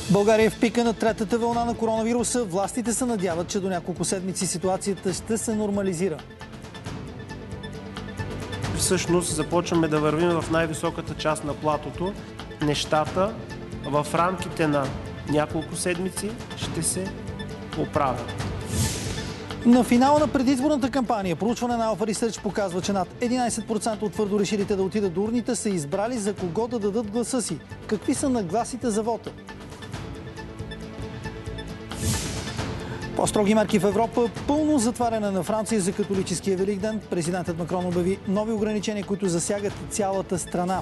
България е в пика на третата вълна на коронавируса. Властите се надяват, че до няколко седмици ситуацията ще се нормализира. Всъщност започваме да вървим в най-високата част на платото. Нещата в рамките на няколко седмици ще се оправят. На финала на предизборната кампания проучване на Alpha Research показва, че над 11% от твърдо решилите да отидат до урните са избрали за кого да дадат гласа си. Какви са нагласите за вота? По-строги мерки в Европа, пълно затваряне на Франция за католическия Великден. Президентът Макрон обяви нови ограничения, които засягат цялата страна.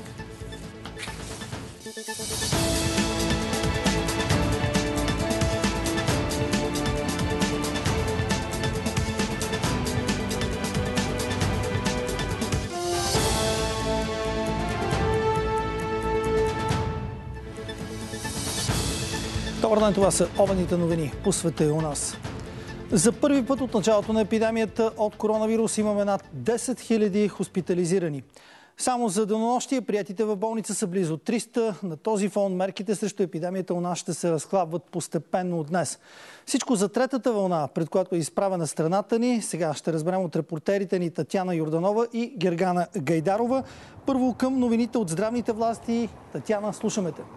Добър ден, това са обедните новини по света и у нас. За първи път от началото на епидемията от коронавирус имаме над 10 000 хоспитализирани. Само за денонощие приетите в болница са близо 300. На този фон мерките срещу епидемията у нас ще се разхлабват постепенно от днес. Всичко за третата вълна, пред която е изправена страната ни. Сега ще разберем от репортерите ни Татяна Йорданова и Гергана Гайдарова. Първо към новините от здравните власти. Татяна, слушаме те.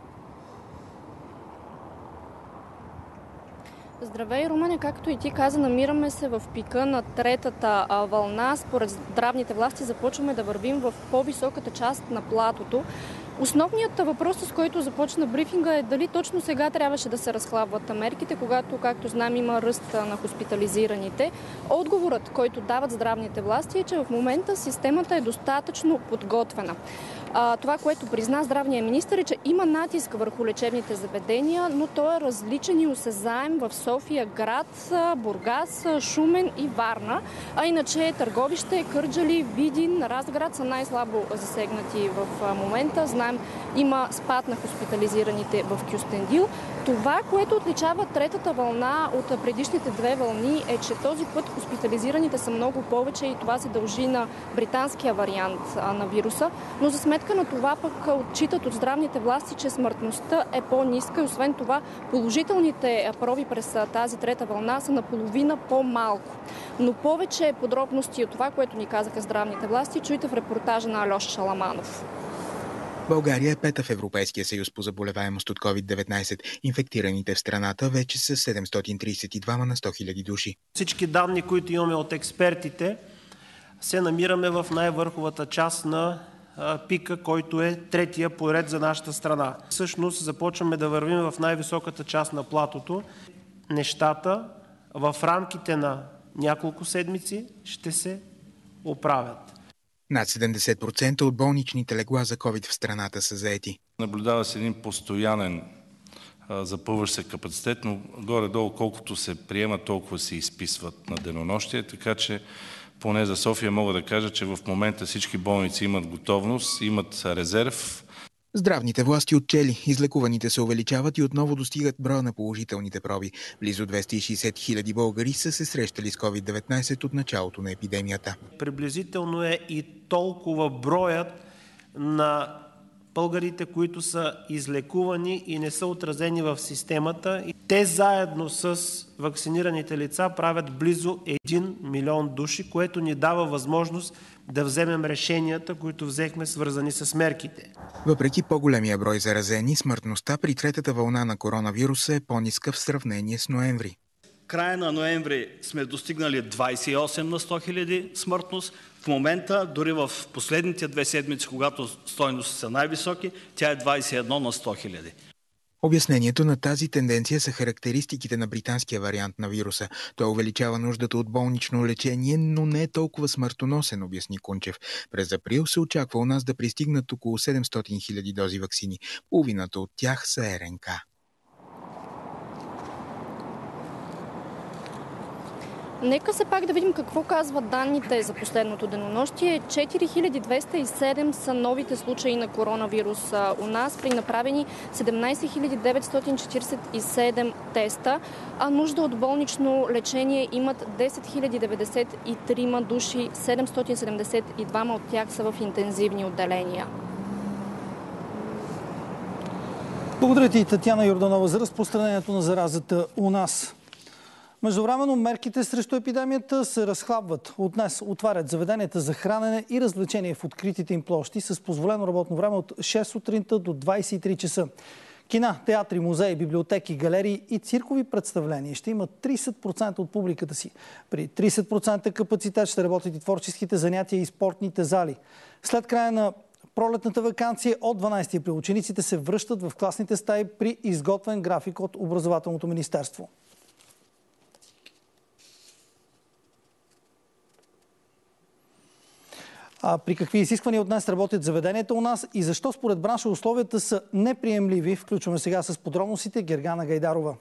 Здравей, Румене, както и ти каза, намираме се в пика на третата вълна. Според здравните власти започваме да вървим в по-високата част на платото. Основният въпрос, с който започна брифинга, е дали точно сега трябваше да се разхлабват мерките, когато, както знаем, има ръст на хоспитализираните. Отговорът, който дават здравните власти, е, че в момента системата е достатъчно подготвена. Това, което призна здравния министър, е, че има натиск върху лечебните заведения, но той е различен и осезаем в София град, Бургас, Шумен и Варна. А иначе Търговище, Кърджали, Видин, Разград са най-слабо засегнати в момента. Знаем, има спад на хоспитализираните в Кюстендил. Това, което отличава третата вълна от предишните две вълни, е, че този път хоспитализираните са много повече и това се дължи на британския вариант на вируса. Но за сметка на това пък отчитат от здравните власти, че смъртността е по-ниска и освен това положителните проби през тази трета вълна са наполовина по-малко. Но повече подробности от това, което ни казаха здравните власти, чуйте в репортажа на Алеша Шаламанов. България е пета в Европейския съюз по заболеваемост от COVID-19. Инфектираните в страната вече са 732 на 100 000 души. Всички данни, които имаме от експертите, се намираме в най-върховата част на пика, който е третия поред за нашата страна. Всъщност започваме да вървим в най-високата част на платото. Нещата в рамките на няколко седмици ще се оправят. Над 70% от болничните легла за COVID в страната са заети. Наблюдава се един постоянен запълващ се капацитет, но горе-долу колкото се приема, толкова се изписват на денонощие, така че поне за София мога да кажа, че в момента всички болници имат готовност, имат резерв. Здравните власти отчели. Излекуваните се увеличават и отново достигат броя на положителните проби. Близо 260 000 българи са се срещали с COVID-19 от началото на епидемията. Приблизително е и толкова броят на българите, които са излекувани и не са отразени в системата. Те заедно с вакцинираните лица правят близо 1 милион души, което ни дава възможност да вземем решенията, които взехме, свързани с мерките. Въпреки по-големия брой заразени, смъртността при третата вълна на коронавируса е по-ниска в сравнение с ноември. Края на ноември сме достигнали 28 на 100 000 смъртност. В момента, дори в последните 2 седмици, когато стойности са най-високи, тя е 21 на 100 000. Обяснението на тази тенденция са характеристиките на британския вариант на вируса. Той увеличава нуждата от болнично лечение, но не е толкова смъртоносен, обясни Кунчев. През април се очаква у нас да пристигнат около 700 000 дози ваксини. Половината от тях са РНК. Нека се пак да видим какво казват данните за последното денонощие. 4207 са новите случаи на коронавирус у нас при направени 17 947 теста, а нужда от болнично лечение имат 10 093 души, 772 от тях са в интензивни отделения. Благодаря ти, Татяна Йорданова, за разпространението на заразата у нас. Междувременно мерките срещу епидемията се разхлабват. От днес отварят заведенията за хранене и развлечение в откритите им площи с позволено работно време от 6 сутринта до 23 часа. Кина, театри, музеи, библиотеки, галерии и циркови представления ще имат 30% от публиката си. При 30% капацитет ще работят и творческите занятия и спортните зали. След края на пролетната ваканция от 12 април учениците се връщат в класните стаи при изготвен график от Образователното министерство. При какви изисквания от днес работят заведенията у нас и защо според бранша условията са неприемливи? Включваме сега с подробностите Гергана Гайдарова.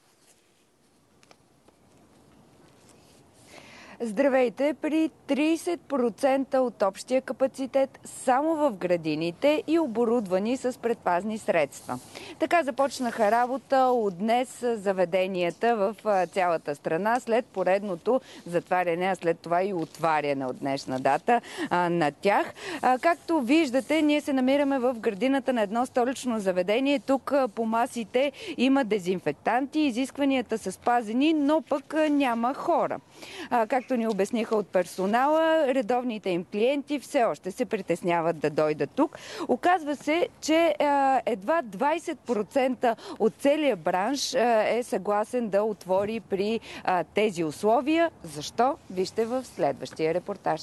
Здравейте! При 30% от общия капацитет само в градините и оборудвани с предпазни средства. Така започнаха работа от днес заведенията в цялата страна след поредното затваряне, а след това и отваряне от днешна дата на тях. Както виждате, ние се намираме в градината на едно столично заведение. Тук по масите има дезинфектанти, изискванията са спазени, но пък няма хора. Както ни обясниха от персонала, редовните им клиенти все още се притесняват да дойдат тук. Оказва се, че едва 20% от целия бранш е съгласен да отвори при тези условия. Защо? Вижте в следващия репортаж.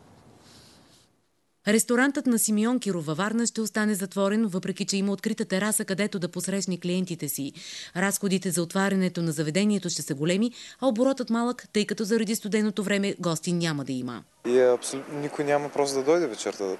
Ресторантът на Симеон Киров във Варна ще остане затворен, въпреки че има открита тераса, където да посрещне клиентите си. Разходите за отварянето на заведението ще са големи, а оборотът малък, тъй като заради студеното време гости няма да има. И абсолютно никой няма просто да дойде вечерта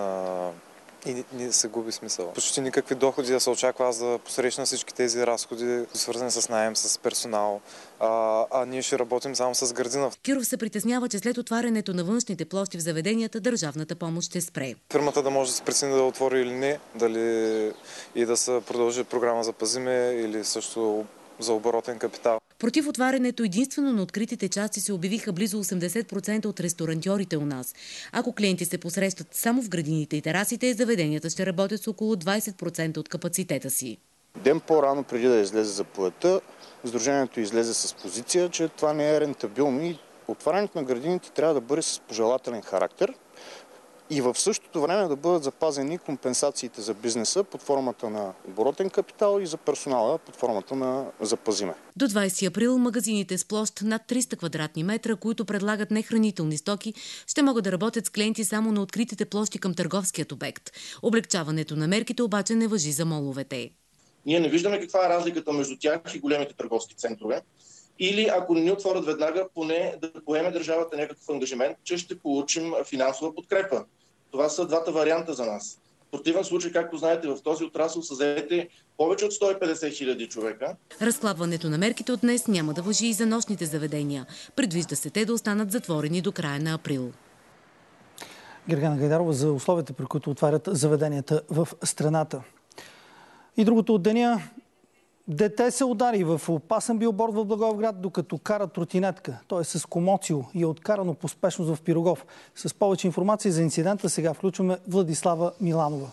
и не се губи смисъл. Почти никакви доходи да се очаква аз да посрещна всички тези разходи, свързани с наем, с персонал, а ние ще работим само с градина. Киров се притеснява, че след отварянето на външните площи в заведенията, държавната помощ ще спре. Фирмата да може да се прецени да отвори или не, дали и да се продължи програма за Пазиме или също за оборотен капитал. Против отварянето единствено на откритите части се обявиха близо 80% от ресторантьорите у нас. Ако клиенти се посрещат само в градините и терасите, заведенията ще работят с около 20% от капацитета си. Ден по-рано, преди да излезе заповедта, Сдружението излезе с позиция, че това не е рентабилно и отварянето на градините трябва да бъде с пожелателен характер и в същото време да бъдат запазени компенсациите за бизнеса под формата на оборотен капитал и за персонала под формата на запазиме. До 20 април магазините с площ над 300 квадратни метра, които предлагат нехранителни стоки, ще могат да работят с клиенти само на откритите площи към търговският обект. Облекчаването на мерките обаче не важи за моловете. Ние не виждаме каква е разликата между тях и големите търговски центрове. Или ако не ни отворят веднага, поне да поеме държавата някакъв ангажимент, че ще получим финансова подкрепа. Това са двата варианта за нас. В противен случай, както знаете, в този отрасъл са заети повече от 150 хиляди човека. Разхлабването на мерките от днес няма да важи и за нощните заведения. Предвижда се те да останат затворени до края на април. Гергана Гайдарова за условията, при които отварят заведенията в страната. И другото от деня. Дете се удари в опасен билборд в Благоевград, докато кара тротинетка. Той е с комоцио и е откарано по спешност в Пирогов. С повече информация за инцидента сега включваме Владислава Миланова.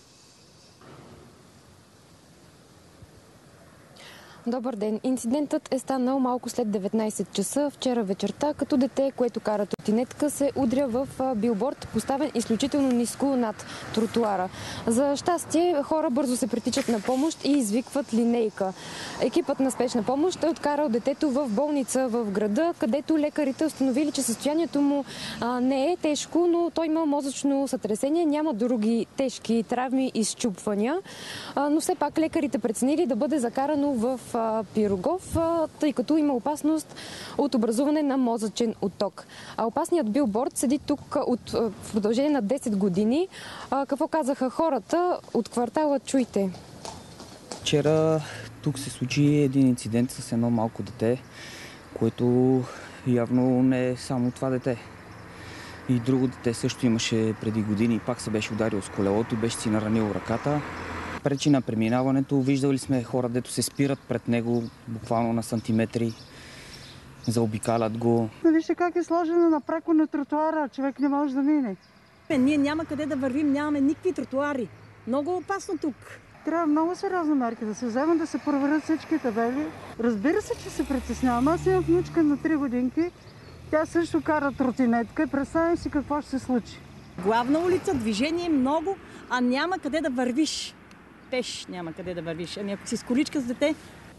Добър ден! Инцидентът е станал малко след 19 часа вчера вечерта, като дете, което кара тротинетка, се удря в билборд, поставен изключително ниско над тротуара. За щастие, хора бързо се притичат на помощ и извикват линейка. Екипът на спешна помощ е откарал детето в болница в града, където лекарите установили, че състоянието му не е тежко, но той има мозъчно сътресение, няма други тежки травми и счупвания. Но все пак лекарите преценили да бъде закарано в Пирогов, тъй като има опасност от образуване на мозъчен отток. Опасният билборд седи тук в продължение на 10 години. Какво казаха хората от квартала? Чуйте. Вчера тук се случи един инцидент с едно малко дете, което явно не е само това дете. И друго дете също имаше преди години и пак се беше ударил с колелото и беше си наранил ръката. Пречи на преминаването. Виждали сме хора, дето се спират пред него буквално на сантиметри, заобикалят го. Вижте как е сложено напрако на тротуара, човек не може да мине. Ние няма къде да вървим, нямаме никакви тротуари. Много опасно тук. Трябва много сериозни мерки да се вземат, да се проверят всички табели. Разбира се, че се притеснявам. Аз имам внучка на 3 годинки. Тя също кара тротинетка и представям си какво ще се случи. Главна улица, движение много, а няма къде да вървиш. Пеш няма къде да вървиш. Ами ако си с количка с дете...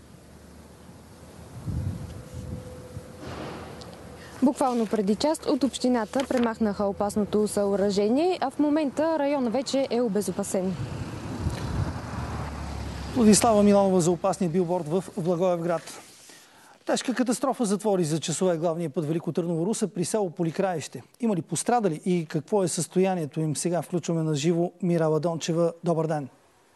Буквално преди част от общината премахнаха опасното съоръжение, а в момента районът вече е обезопасен. Владислава Миланова за опасния билборд в Благоевград. Тежка катастрофа затвори за часове главния път Велико Търново-Русе при село Поликраище. Има ли пострадали и какво е състоянието им? Сега включваме на живо Мирала Дончева. Добър ден!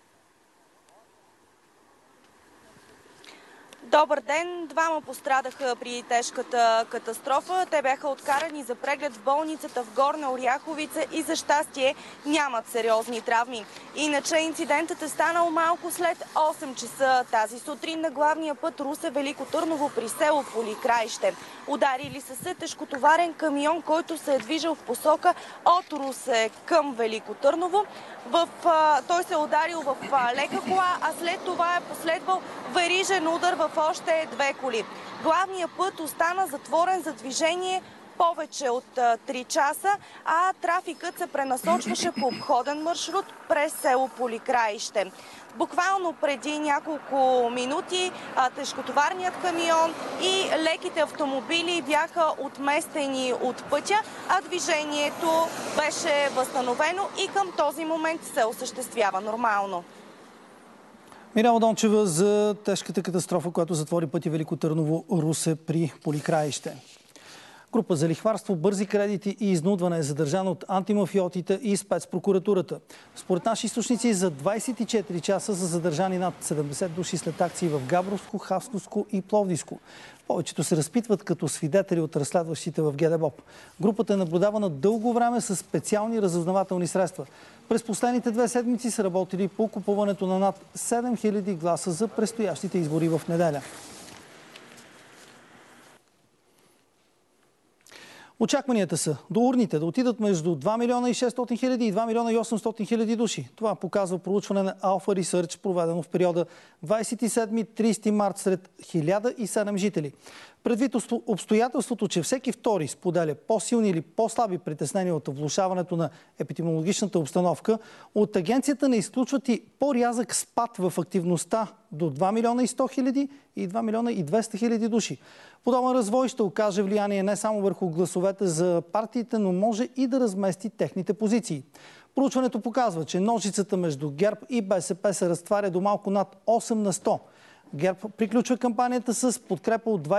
Добър ден! Двама пострадаха при тежката катастрофа. Те бяха откарани за преглед в болницата в Горна Оряховица и за щастие нямат сериозни травми. Иначе инцидентът е станал малко след 8 часа тази сутрин на главния път Русе-Велико Търново при село Поликраище. Ударили се тежкотоварен камион, който се е движил в посока от Русе към Велико Търново. Той се е ударил в лека кола, а след това е последвал верижен удар в още 2 коли. Главният път остана затворен за движение повече от 3 часа, а трафикът се пренасочваше по обходен маршрут през село Поликраище. Буквално преди няколко минути тежкотоварният камион и леките автомобили бяха отместени от пътя, а движението беше възстановено и към този момент се осъществява нормално. Мирала Дончева за тежката катастрофа, която затвори пътя Велико Търново-Русе при Поликраище. Група за лихварство, бързи кредити и изнудване е задържана от антимафиотите и спецпрокуратурата. Според наши източници за 24 часа са задържани над 70 души след акции в Габровско, Хасковско и Пловдивско. Повечето се разпитват като свидетели от разследващите в ГДБОП. Групата е наблюдавана дълго време с специални разузнавателни средства. През последните 2 седмици са работили по купуването на над 7000 гласа за предстоящите избори в неделя. Очакванията са до урните да отидат между 2 милиона и 600 хиляди и 2 милиона и 800 хиляди души. Това показва проучване на Alpha Research, проведено в периода 27-30 март сред 1007 жители. Предвид обстоятелството, че всеки втори споделя по-силни или по-слаби притеснения от влошаването на епидемиологичната обстановка, от агенцията не изключват и по-рязък спад в активността до 2 милиона и 100 хиляди и 2 милиона и 200 хиляди души. Подобен развой ще окаже влияние не само върху гласовете за партиите, но може и да размести техните позиции. Проучването показва, че ножицата между ГЕРБ и БСП се разтваря до малко над 8 на 100. ГЕРБ приключва кампанията с подкрепа от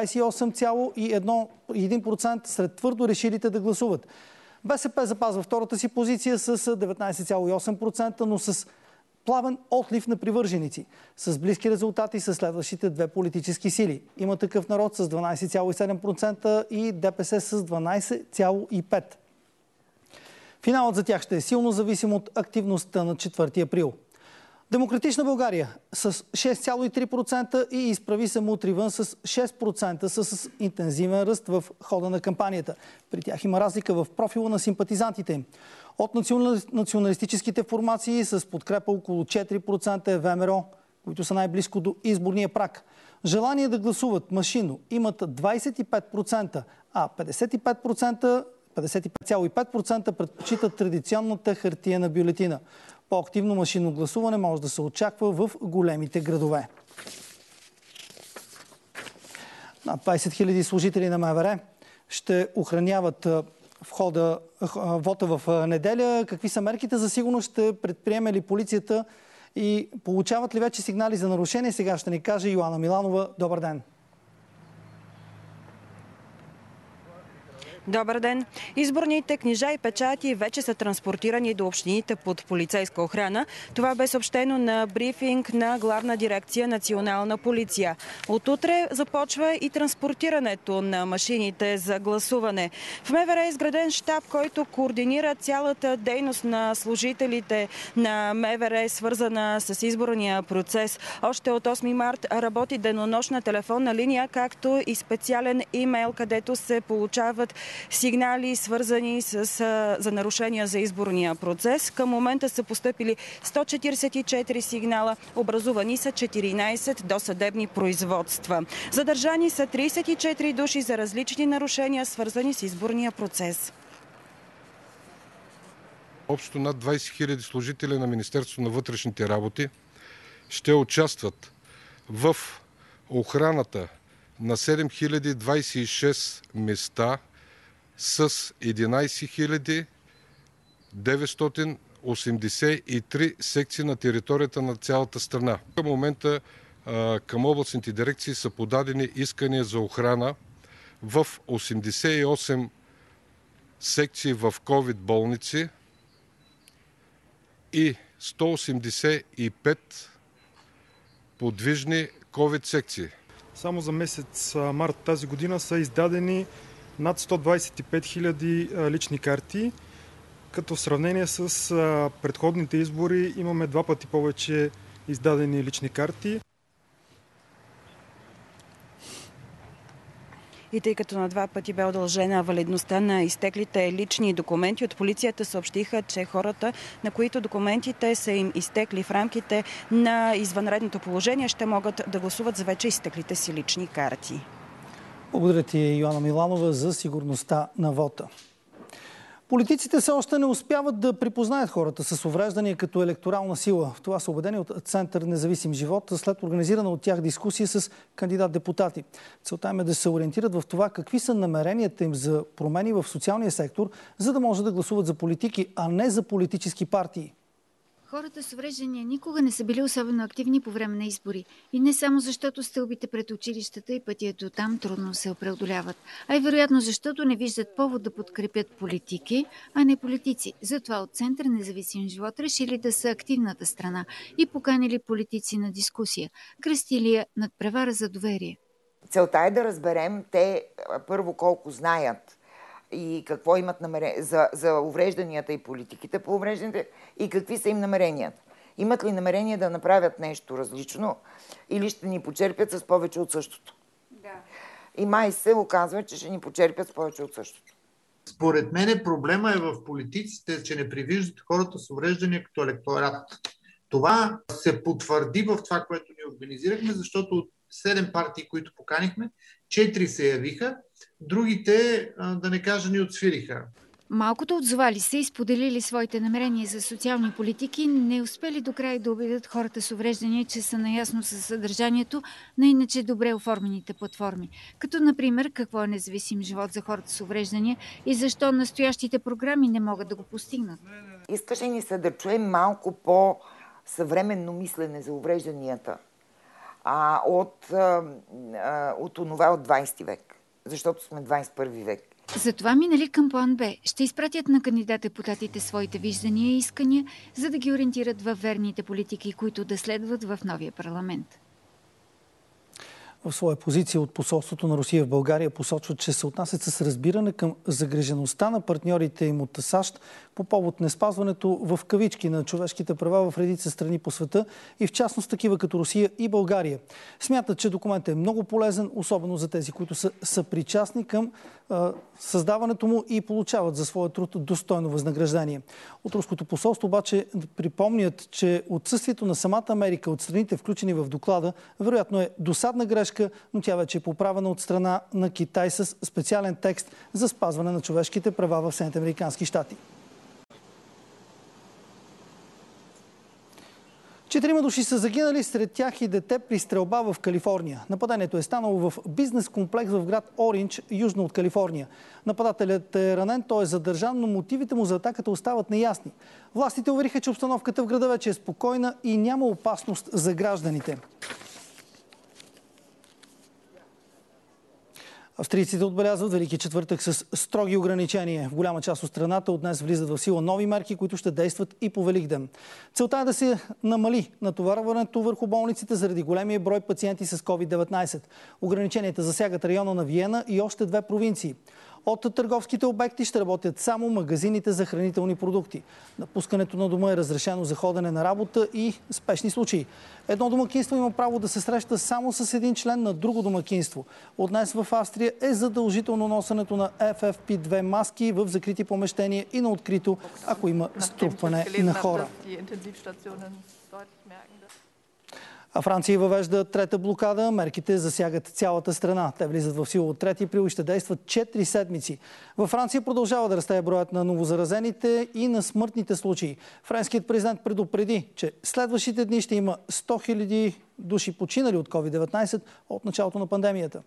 28,1% сред твърдо решилите да гласуват. БСП запазва втората си позиция с 19,8%, но с плавен отлив на привърженици. С близки резултати са следващите 2 политически сили. Има Такъв народ с 12,7% и ДПС с 12,5%. Финалът за тях ще е силно зависим от активността на 4 април. Демократична България с 6,3% и Изправи се мутри вън с 6% са с интензивен ръст в хода на кампанията. При тях има разлика в профила на симпатизантите им. От националистическите формации с подкрепа около 4% е ВМРО, които са най-близко до изборния праг. Желание да гласуват машинно имат 25%, а 55,5% предпочитат традиционната хартиена бюлетина. По-активно машинно гласуване може да се очаква в големите градове. Над 20 000 служители на МВР ще охраняват вота в неделя. Какви са мерките за сигурност? Ще предприеме ли полицията и получават ли вече сигнали за нарушение? Сега ще ни каже Йоана Миланова. Добър ден! Добър ден! Изборните книжа и печати вече са транспортирани до общините под полицейска охрана. Това бе съобщено на брифинг на Главна дирекция Национална полиция. От утре започва и транспортирането на машините за гласуване. В МВР е изграден щаб, който координира цялата дейност на служителите на МВР, свързана с изборния процес. Още от 8 март работи денонощна телефонна линия, както и специален имейл, където се получават сигнали, свързани за нарушения за изборния процес. Към момента са постъпили 144 сигнала, образувани са 14 досъдебни производства. Задържани са 34 души за различни нарушения, свързани с изборния процес. Общо над 20 000 служители на Министерството на вътрешните работи ще участват в охраната на 7026 места с 11 983 секции на територията на цялата страна. Към момента към областните дирекции са подадени искания за охрана в 88 секции в ковид болници и 185 подвижни ковид секции. Само за месец март тази година са издадени над 125 000 лични карти, като в сравнение с предходните избори имаме 2 пъти повече издадени лични карти. И тъй като на 2 пъти бе удължена валидността на изтеклите лични документи, от полицията съобщиха, че хората, на които документите са им изтекли в рамките на извънредното положение, ще могат да гласуват за вече изтеклите си лични карти. Благодаря ти, Йоанна Миланова, за сигурността на вота. Политиците все още не успяват да припознаят хората с увреждания като електорална сила. В това са убедени от Център Независим живот след организирана от тях дискусия с кандидат-депутати. Целта им е да се ориентират в това какви са намеренията им за промени в социалния сектор, за да може да гласуват за политики, а не за политически партии. Хората с увреждания никога не са били особено активни по време на избори. И не само защото стълбите пред училищата и пътят до там трудно се преодоляват, а и вероятно защото не виждат повод да подкрепят политики, а не политици. Затова от Център Независим живот решили да са активната страна и поканили политици на дискусия. Кръстили я надпревара за доверие. Целта е да разберем те първо колко знаят и какво имат намерение за уврежданията и политиките по уврежданията и какви са им намеренията. Имат ли намерение да направят нещо различно или ще ни почерпят с повече от същото? Да. И май се оказва, че ще ни почерпят с повече от същото. Според мен проблема е в политиците, че не привиждат хората с увреждания като електорат. Това се потвърди в това, което ни организирахме, защото от 7 партии, които поканихме, 4 се явиха, другите, да не кажа, ни отсвириха. Малкото отзовали се и споделили своите намерения за социални политики, не успели до край да убедят хората с увреждания, че са наясно със съдържанието на иначе добре оформените платформи. Като, например, какво е независим живот за хората с увреждания и защо настоящите програми не могат да го постигнат. Искаше ни се да чуем малко по-съвременно мислене за уврежданията от онова от 20 век, защото сме 21 век. Затова минали към план Б. Ще изпратят на кандидат-депутатите своите виждания и искания, за да ги ориентират във верните политики, които да следват в новия парламент. В своя позиция от посолството на Русия в България посочват, че се отнасят с разбиране към загрижеността на партньорите им от САЩ по повод неспазването в кавички на човешките права в редица страни по света и в частност такива като Русия и България. Смятат, че документът е много полезен, особено за тези, които са съпричастни към създаването му и получават за своя труд достойно възнаграждение. От руското посолство обаче припомнят, че отсъствието на самата Америка от страните, включени в доклада, вероятно е досадна грешка, но тя вече е поправена от страна на Китай с специален текст за спазване на човешките права в Съединените американски щати. 4 души са загинали, сред тях и дете при стрелба в Калифорния. Нападението е станало в бизнес комплекс в град Оринч, южно от Калифорния. Нападателят е ранен, той е задържан, но мотивите му за атаката остават неясни. Властите увериха, че обстановката в града вече е спокойна и няма опасност за гражданите. Австрийците отбелязват Велики четвъртък с строги ограничения. В голяма част от страната от днес влизат в сила нови мерки, които ще действат и по Великден. Целта е да се намали натоварването върху болниците заради големия брой пациенти с COVID-19. Ограниченията засягат района на Виена и още 2 провинции. От търговските обекти ще работят само магазините за хранителни продукти. Напускането на дома е разрешено за ходене на работа и спешни случаи. Едно домакинство има право да се среща само с един член на друго домакинство. От днес в Австрия е задължително носенето на FFP2 маски в закрити помещения и на открито, ако има струпване на хора. А Франция въвежда трета блокада. Мерките засягат цялата страна. Те влизат в сила от 3 април и ще действат 4 седмици. Във Франция продължава да расте броят на новозаразените и на смъртните случаи. Френският президент предупреди, че следващите дни ще има 100 000 души починали от COVID-19 от началото на пандемията.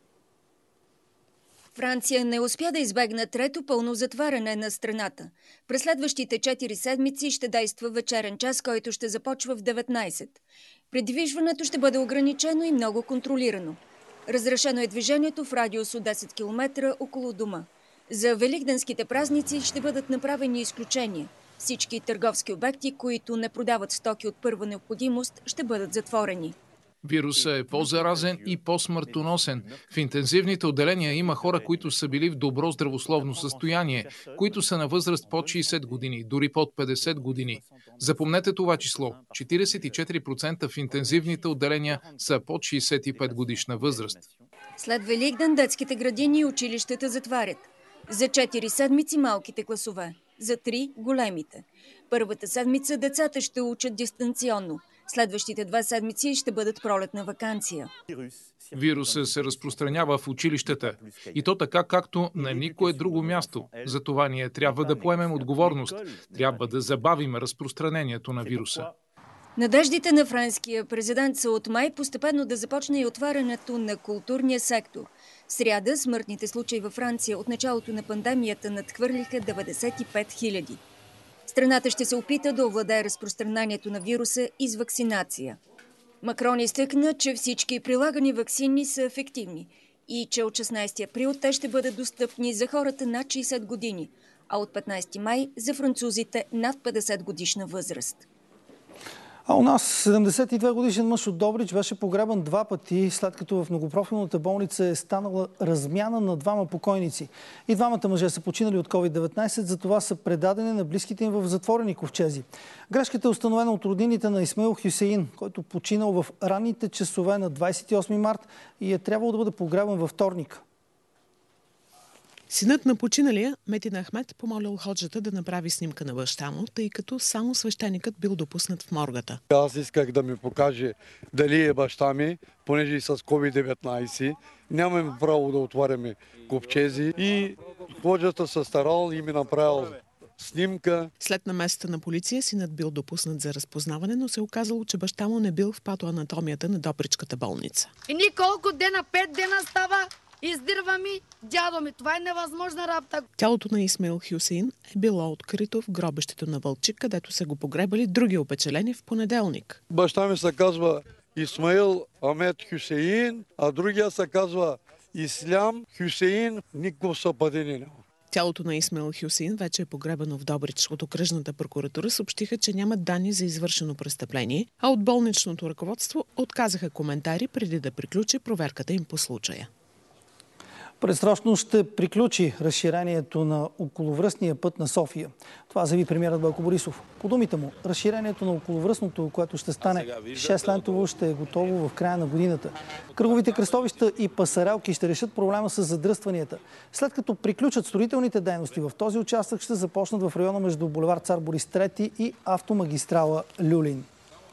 Франция не успя да избегне трето пълно затваряне на страната. През следващите 4 седмици ще действа вечерен час, който ще започва в 19. Придвижването ще бъде ограничено и много контролирано. Разрешено е движението в радиус от 10 км около дома. За великденските празници ще бъдат направени изключения. Всички търговски обекти, които не продават стоки от първа необходимост, ще бъдат затворени. Вирусът е по-заразен и по-смъртоносен. В интензивните отделения има хора, които са били в добро здравословно състояние, които са на възраст под 60 години, дори под 50 години. Запомнете това число. 44% в интензивните отделения са под 65 годишна възраст. След Великден детските градини и училищата затварят. За 4 седмици малките класове, за 3 големите. Първата седмица децата ще учат дистанционно. Следващите 2 седмици ще бъдат пролетна ваканция. Вирусът се разпространява в училищата. И то така, както на никое друго място. Затова ние трябва да поемем отговорност. Трябва да забавим разпространението на вируса. Надеждите на френския президент са от май постепенно да започне и отварянето на културния сектор. В сряда смъртните случаи във Франция от началото на пандемията надхвърлиха 95 000. Страната ще се опита да овладее разпространението на вируса и с вакцинация. Макрон изтъкна, че всички прилагани ваксини са ефективни и че от 16 април те ще бъдат достъпни за хората над 60 години, а от 15 май за французите над 50 годишна възраст. А у нас 72 годишен мъж от Добрич беше погребан 2 пъти, след като в многопрофилната болница е станала размяна на 2 покойници. И 2 мъже са починали от COVID-19, затова са предадени на близките им в затворени ковчези. Грешката е установена от роднините на Исмаил Хюсеин, който починал в ранните часове на 28 март и е трябвало да бъде погребан във вторник. Синът на починалия, Метин Ахмед, помолил ходжата да направи снимка на баща му, тъй като само свещеникът бил допуснат в моргата. Аз исках да ми покаже дали е баща ми, понеже и с COVID-19 нямаме право да отваряме ковчези и ходжата се старал и ми направил снимка. След намесата на полиция синът бил допуснат за разпознаване, но се оказало, че баща му не бил в патоанатомията на Добричката болница. И ни колко дена, 5 дена става, издирва ми дядо ми. Това е невъзможна работа. Тялото на Исмаил Хюсеин е било открито в гробището на Вълчик, където са го погребали други опечалени в понеделник. Баща ми се казва Исмаил Ахмед Хюсеин, а другия се казва Ислям Хюсеин. Никакво съвпадение няма. Тялото на Исмаил Хюсеин вече е погребано в Добрич. От окръжната прокуратура съобщиха, че нямат данни за извършено престъпление, а от болничното ръководство отказаха коментари преди да приключи проверката им по случая. Предсрочно ще приключи разширението на околовръстния път на София. Това заяви премиерът Бойко Борисов. По думите му, разширението на околовръстното, което ще стане 6-лентово, ще е готово в края на годината. Кръговите кръстовища и пасарелки ще решат проблема с задръстванията. След като приключат строителните дейности в този участък, ще започнат в района между булевард Цар Борис III и автомагистрала Люлин.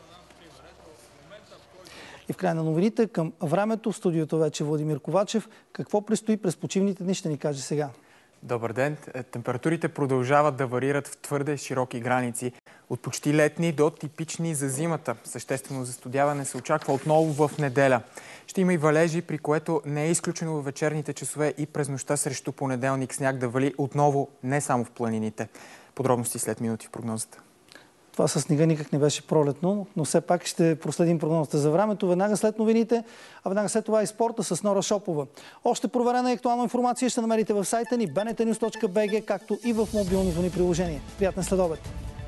И в края на новините към времето в студиото вече Владимир Ковачев. Какво предстои през почивните дни, ще ни каже сега. Добър ден. Температурите продължават да варират в твърде широки граници. От почти летни до типични за зимата. Съществено застудяване се очаква отново в неделя. Ще има и валежи, при което не е изключено в вечерните часове и през нощта срещу понеделник сняг да вали отново не само в планините. Подробности след минути в прогнозата. Това със снега никак не беше пролетно, но все пак ще проследим прогнозата за времето. Веднага след новините, а веднага след това и спорта с Нора Шопова. Още проверена и актуална информация ще намерите в сайта ни bntnews.bg, както и в мобилното ни приложение. Приятен следобед!